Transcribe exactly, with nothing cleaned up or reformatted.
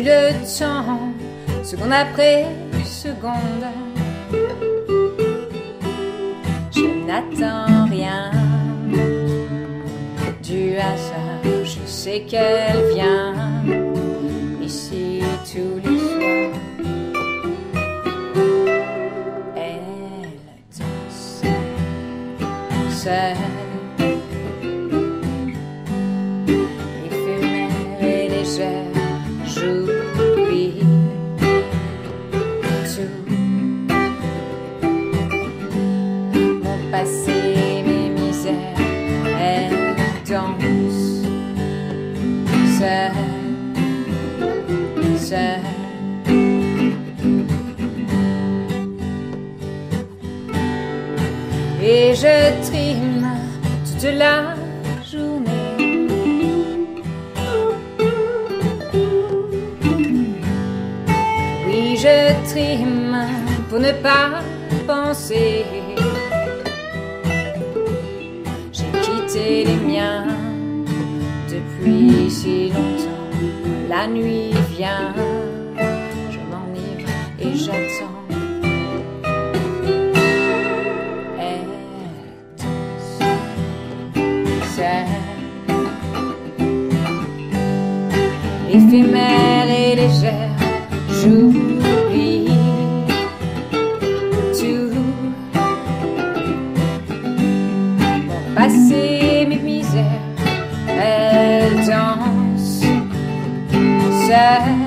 le temps, seconde après seconde. Je n'attends rien du hasard, je sais qu'elle vient ici tous les soirs. Elle danse seule, éphémère et légère. J'oublie tout, mon passé, mes misères. Elle danse seule, seule. Et je trime toute la journée. Oui, je trime pour ne pas penser. J'ai quitté les miens depuis si longtemps. La nuit vient, je m'enivre et j'attends. Éphémère et légère, j'oublie tout, mon passé, mes misères. Elle danse seule.